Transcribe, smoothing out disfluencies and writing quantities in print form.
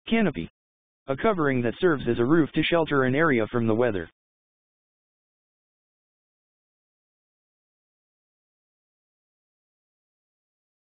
Canopy. A covering that serves as a roof to shelter an area from the weather.